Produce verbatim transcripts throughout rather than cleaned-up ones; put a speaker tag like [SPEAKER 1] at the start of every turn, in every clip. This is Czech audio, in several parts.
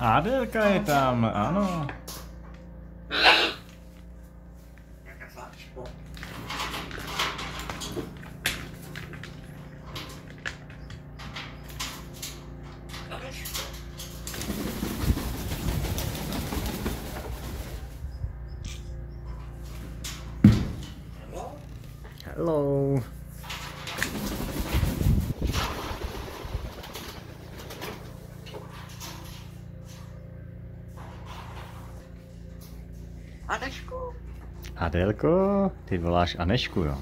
[SPEAKER 1] Adelka je tam, ano. Hello.
[SPEAKER 2] Anešku.
[SPEAKER 1] Adelko, ty voláš Anešku, jo?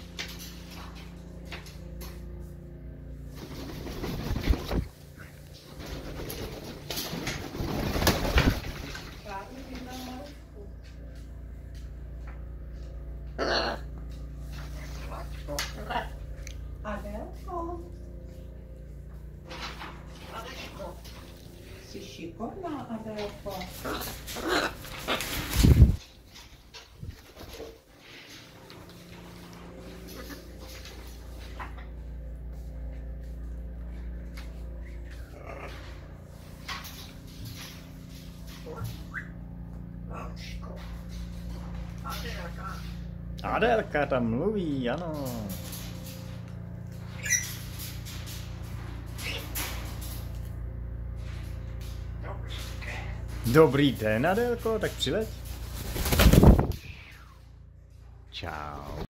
[SPEAKER 2] Adelko. Anešku. Jsi šikovná, Adelko.
[SPEAKER 1] Adelka tam mluví, ano. Dobrý den, Adelko, tak přileď. Čau.